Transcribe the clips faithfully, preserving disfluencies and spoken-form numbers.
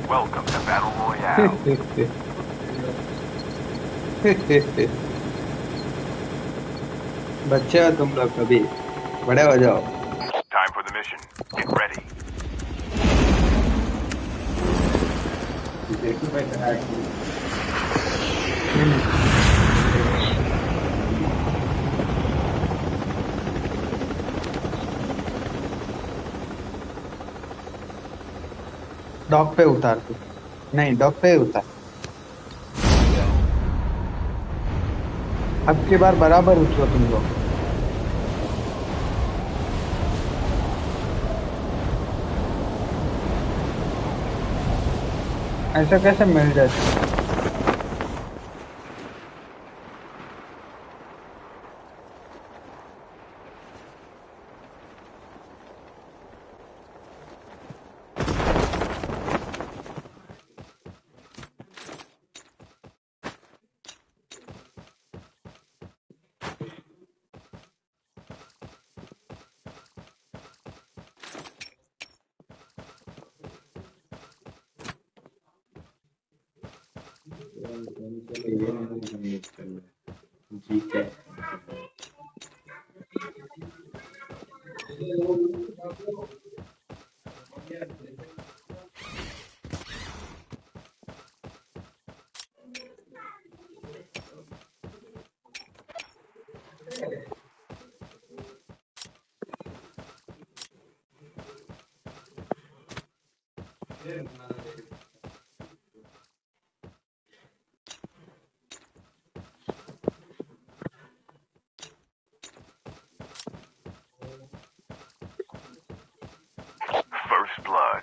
Welcome to Battle Royale. बच्चे हो तुम लोग कभी बड़े हो जाओ. Time for the mission. Get ready. Dock पे उतार तू. नहीं डॉक पे उतार. अब की बार बराबर उतरो तुम लोग. ऐसा कैसे मिल जाए. ठीक है. First blood.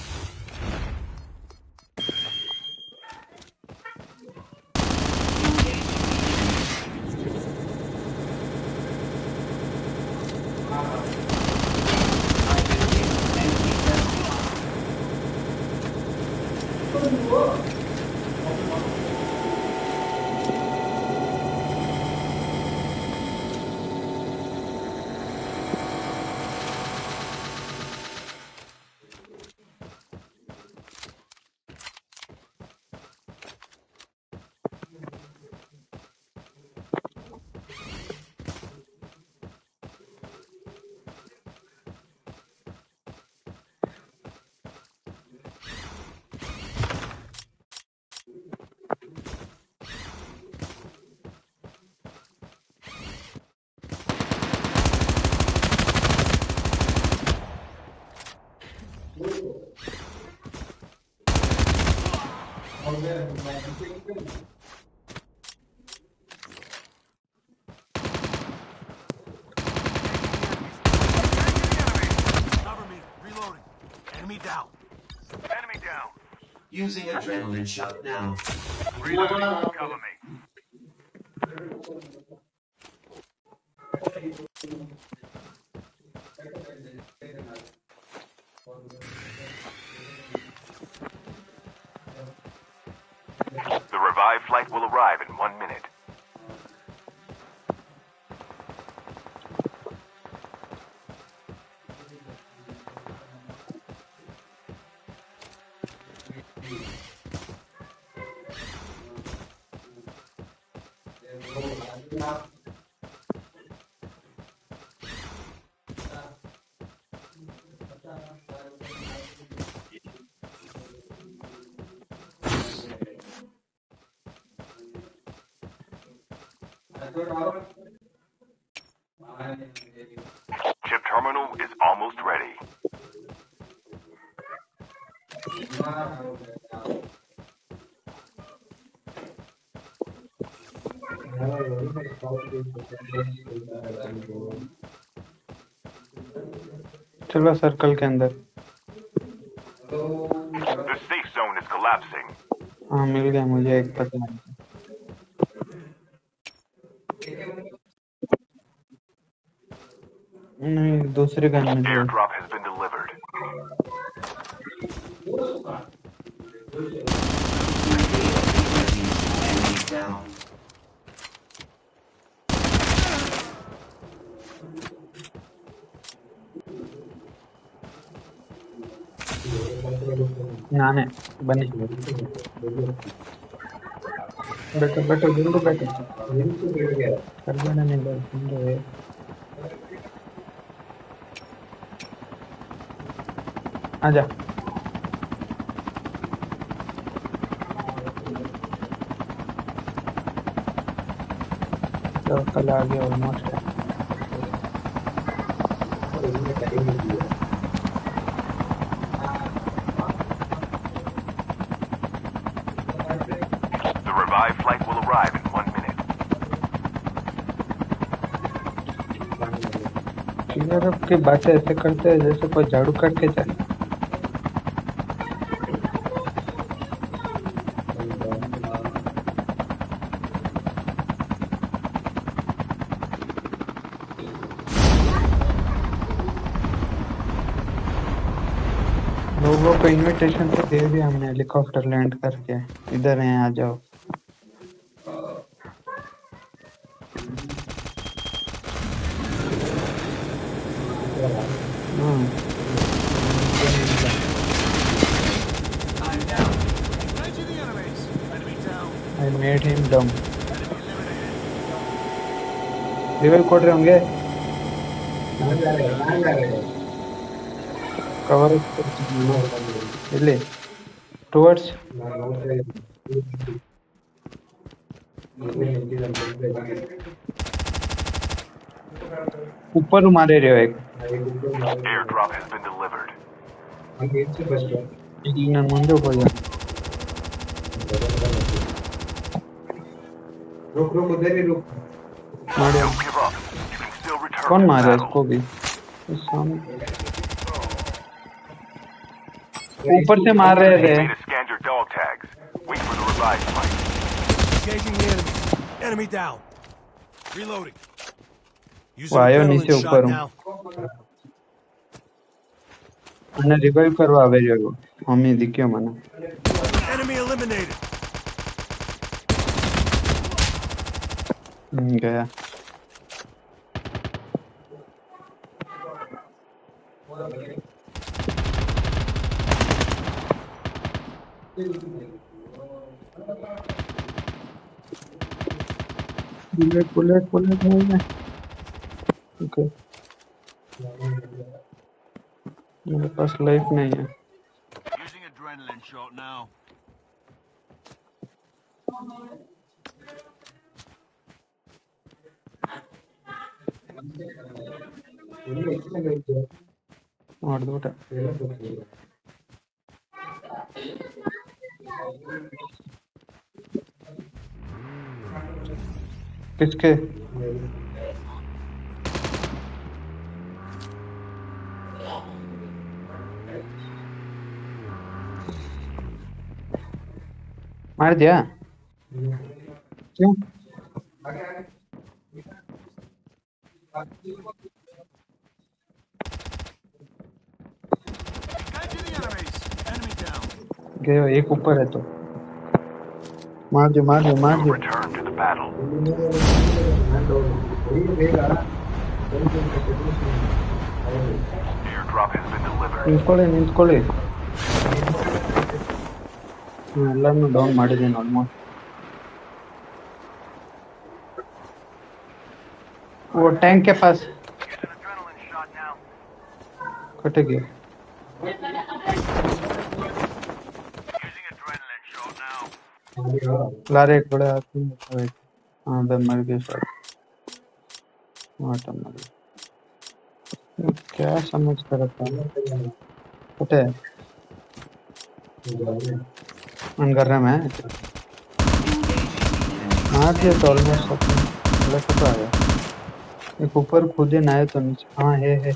Cover me. Reloading. Enemy down. Enemy down. Using adrenaline shot now. Reloading. Cover me. The revived flight will arrive in one minute. Chip terminal is almost ready. चलो सर्कल के अंदर. The safe zone is collapsing. हाँ मिल गया मुझे एक पता. नहीं दूसरे गन में जो. Airdrop has been delivered. Enemy down. ನಾನೇ ಬನ್ನಿ बैठो बैठो जल्दी बैठो करबेड़ नहीं बैठेंगे आजा तो कल आ गया almost The revived flight will arrive in one minute. यार की बातें ऐसे करते हैं जैसे कोई झाड़ू काट के जाए लोगों को इनविटेशन तो दे दिया हमने हेलीकॉप्टर लैंड करके इधर हैं आ जाओ हम्म Engaging the enemies. Enemy down. I made him dumb revive कोड रहे होंगे कवर ಇಲ್ಲಿ टुवर्ड्स ऊपर मारे रहे हो एक Airdrop has been delivered. ಈಗ ನಾನು ಮುಂದೆ ಹೋಗೋದು रुक रुक उधर ही रुक मारो Don't give up. You can still return कौन to मारा battle. इसको भी इस सामने ऊपर से मार रहे थे Need to scan your dog tags. Wait for the revived flight. Engaging the enemy. Enemy down. Reloading. Using वो आयो adrenaline नीचे shot ऊपर हूँ now. मैंने रिवाइव करवा आवे जो मम्मी दिखियो मने Enemy eliminated. हम्म, गया बुलेट बुलेट बुलेट नहीं है ओके मेरे पास लाइफ नहीं है Using adrenaline shot now. और दो टा किसके मार दिया क्यों Engaging the enemies. Enemy down. गयो एक ऊपर है तो मार दो मार दो मार You'll दो return to the battle. Airdrop has been delivered. ನಿಂತ್ಕೊಳ್ಳಿ ನಿಂತ್ಕೊಳ್ಳಿ ಎಲ್ಲಾನು ಡೌನ್ ಮಾಡಿದ್ದೀನಿ ಆಲ್ಮೋಸ್ಟ್ वो टैंक के पास Use an adrenaline shot now. कटेगी Using adrenaline shot now. लारे एक बड़े आदमी हाँ बे मर गए शायद हाँ तो मर गए क्या समझ कर रखा कटे मन कर रहा मैं मार दिया तो ऑलमोस्ट अपने अलग तो आ गया एक ऊपर खुद ही ना है तो नीचे हाँ है है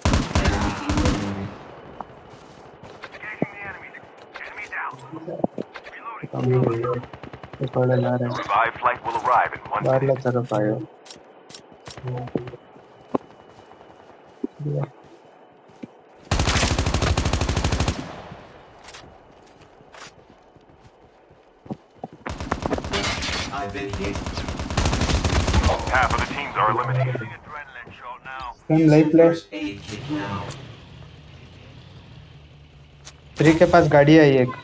Engaging the enemy. Enemy down. Reloading. ये पहले ला रहे हैं Revived flight will arrive in one बाहर minute. ला तरफ आयो दिया I've been hit. Half of the teams are eliminated. Using adrenaline shot now. हम लाइफ ले First aid kit now. Three के पास गाड़ी आई एक।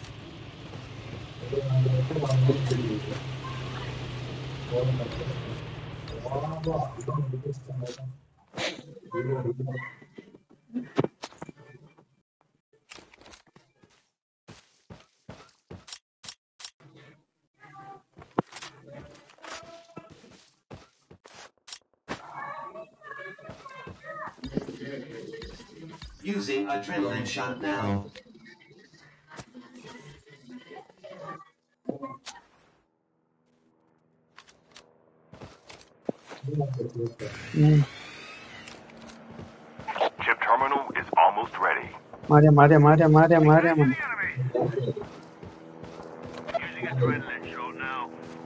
Using adrenaline shot now. Hmm, Chip terminal is almost ready. मारे मारे मारे मारे मारे मारे। Using adrenaline shot now.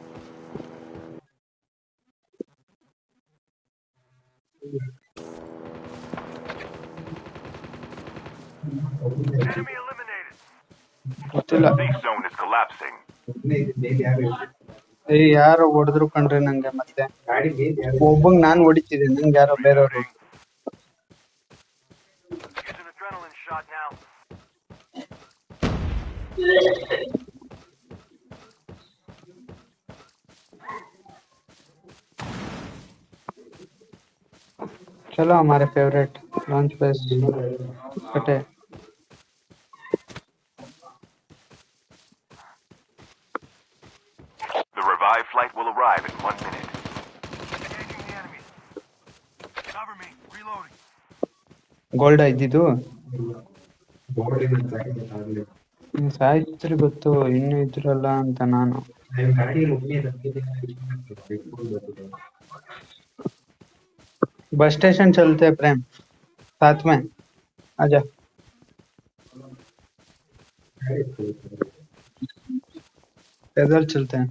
Enemy eliminated. ಗೊತ್ತಿಲ್ಲ. Safe zone is collapsing. ಮೇಲೆ ಯಾರು ಏ ಯಾರೋ ಹೊಡೆದ್ರು ಕಣ್ರಿ ನಂಗೆ ಮತ್ತೆ. ಗಾಡಿ ಮೇಲೆ ಯಾರು ಒಬ್ಬಂಗ್ ನಾನ್ ಹೊಡಿತಿದ್ದೆ, ನಂಗೆ ಯಾರೋ ಬೇರೆಯವರು. Using adrenaline shot now. चलो हमारे फेवरेट लॉन्च बेस कटे। The revived flight will arrive in one minute. Engaging the enemy. Cover me. Reloading. Gold ಇದ್ದಿದ್ದು ಬೋರ್ಡ್ ಇದೆ ಸಾಕಿದೆ ಆಗಲಿ ಸಾಯ್ತ್ರಿ ಗೊತ್ತು, ಇನ್ನು ಇದ್ರಲ್ಲ ಅಂತ ನಾನು. ನಾನು ಗಾಡಿಯಲ್ಲಿ ಒಬ್ಬನೇ बस स्टेशन चलते हैं प्रेम, साथ में आजा। पैदल चलते हैं।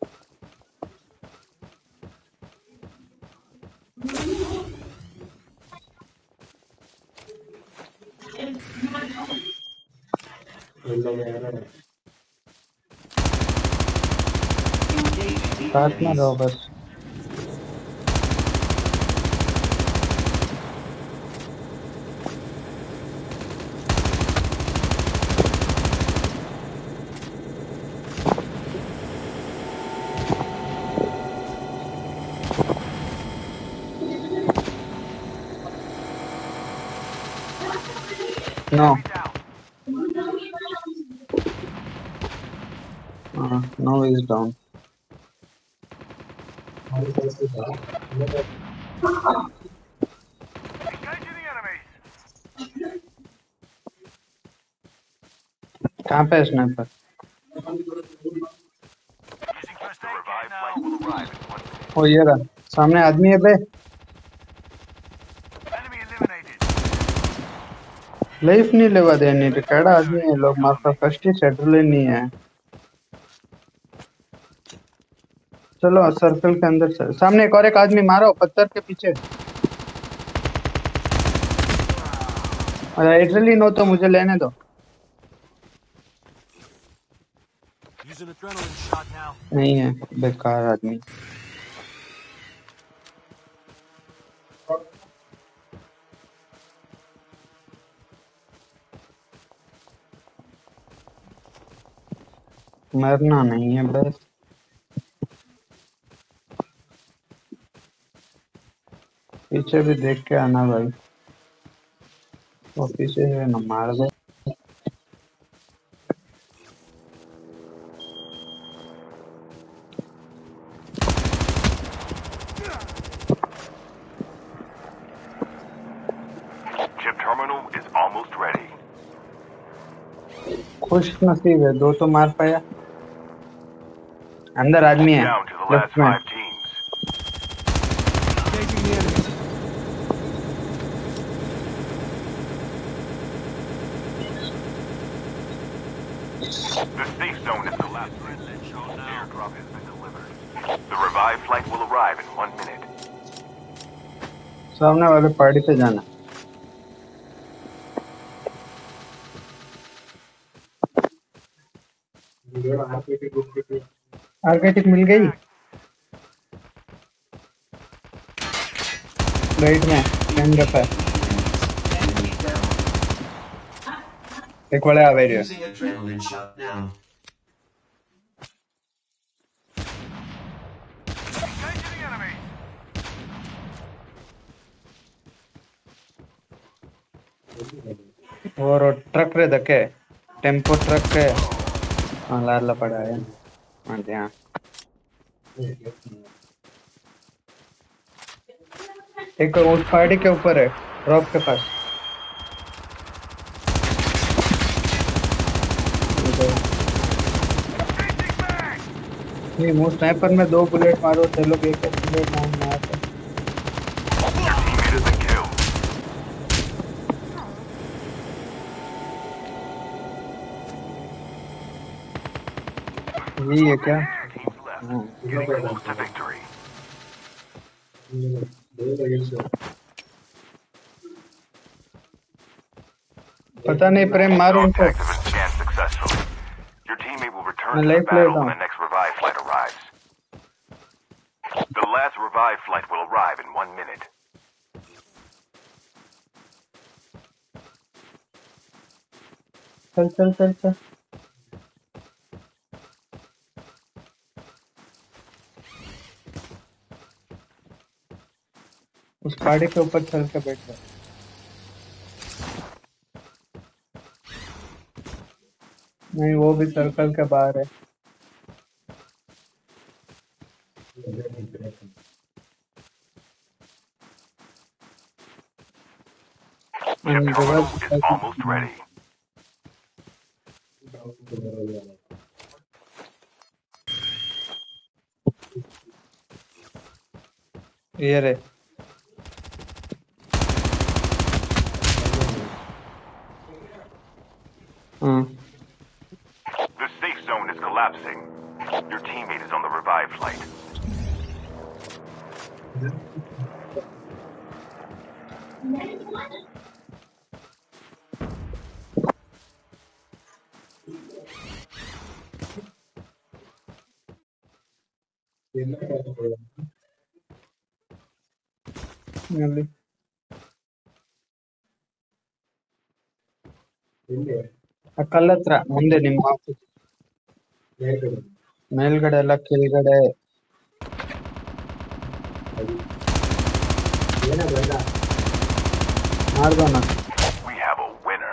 साथ में रहो बस। No. Uh, no is down. Engaging the enemies. कहाँ पे sniper? Using first The aid kit revived now. flight will arrive in one minute. ओ ये रहा, सामने आदमी है बे। Enemy eliminated. लाइफ नहीं लेवा दे, नहीं रिकॉर्ड आदमी है लोग, मारता फर्स्ट ही सेटल नहीं है। चलो सर्कल के अंदर से सामने एक और एक आदमी मारो पत्थर के पीछे। इटली नो तो मुझे लेने दो। Using adrenaline shot now. नहीं है, बेकार आदमी। मरना नहीं है बस। पीछे भी देख के आना भाई, वो पीछे है ना मार दे। Chip terminal is almost ready. खुश नसीब है, दो तो मार पाया। अंदर आदमी है Down to the last left में। five teams. Engaging the enemies. The safe zone is collapsing. Adrenaline shot now. Airdrop has been delivered. The revived flight will arrive in one minute. सामने वाले पार्टी पे जाना। Arctic मिल गई right में, can रखा है। Enemy down. E qual è la verità? Using adrenaline shot now. Engaging the enemy. और truck रे धके टेम्पो ट्रक के हाँ लाला पड़ा है हाँ जी हाँ एक उस पहाड़ी के ऊपर है रॉक के पास Chasing back. नहीं वो स्नाइपर में दो बुलेट मारो तो लोग एक एक बुलेट मार मारते Your teammate has been killed. यही है क्या Teams left. हाँ Getting close to victory. पता नहीं प्रेम मारो उनको Contact has been scanned successfully. Your teammate will return मैं to the लाइफ ले battle रहा when हूँ the next revive flight arrives. The last revive flight will arrive in one minute. चल चल चल चल उस पहाड़ी के ऊपर चल के बैठ जा नहीं वो भी सर्कल के बाहर है Chip And terminal reverse- is almost ready. ये रे हाँ The safe zone is collapsing. Your teammate is on the revive flight. जल्दी ಕಲ್ಲತ್ರ ಮುಂದೆ ನಿಮ್ಮ ಆಫೀಸ್ ಮೇಲ್ಗಡೆ ಎಲ್ಲ ಕೆಳಗಡೆ ಮಾಡ್ದೋಣ We have a winner.